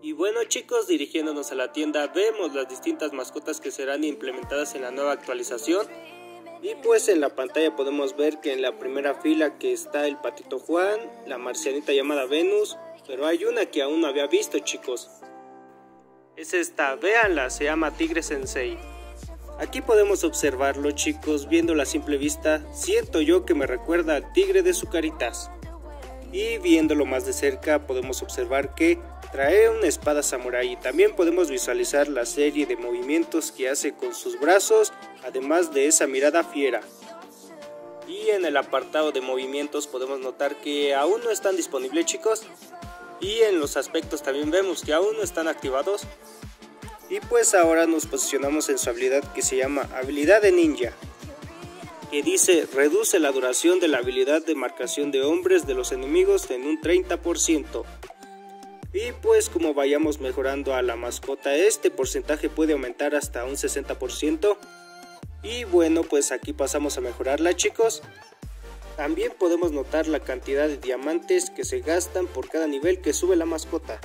Y bueno chicos, dirigiéndonos a la tienda vemos las distintas mascotas que serán implementadas en la nueva actualización. Y pues en la pantalla podemos ver que en la primera fila que está el patito Juan, la marcianita llamada Venus, pero hay una que aún no había visto chicos. Es esta, véanla, se llama Tigre Sensei. Aquí podemos observarlo chicos, viendo a simple vista, siento yo que me recuerda al tigre de Sucaritas. Y viéndolo más de cerca podemos observar que trae una espada samurái y también podemos visualizar la serie de movimientos que hace con sus brazos, además de esa mirada fiera. Y en el apartado de movimientos podemos notar que aún no están disponibles chicos. Y en los aspectos también vemos que aún no están activados. Y pues ahora nos posicionamos en su habilidad que se llama habilidad de ninja, que dice reduce la duración de la habilidad de marcación de hombres de los enemigos en un 30%. Y pues como vayamos mejorando a la mascota, este porcentaje puede aumentar hasta un 60%. Y bueno, pues aquí pasamos a mejorarla chicos. También podemos notar la cantidad de diamantes que se gastan por cada nivel que sube la mascota.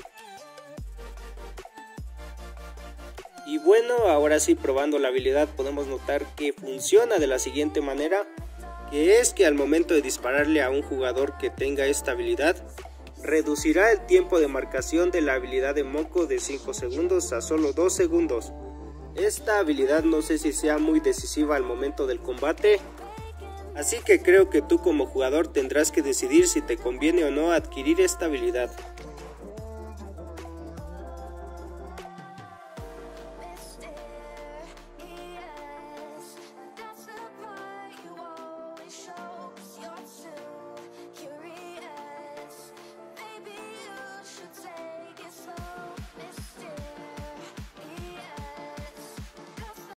Y bueno, ahora sí, probando la habilidad podemos notar que funciona de la siguiente manera, que es que al momento de dispararle a un jugador que tenga esta habilidad, reducirá el tiempo de marcación de la habilidad de Moko de 5 segundos a solo 2 segundos. Esta habilidad no sé si sea muy decisiva al momento del combate, así que creo que tú como jugador tendrás que decidir si te conviene o no adquirir esta habilidad.